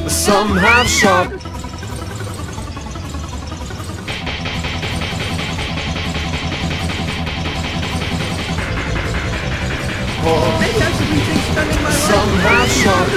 Some have sharp. Maybe I should rethink spending my life. Some have sharp.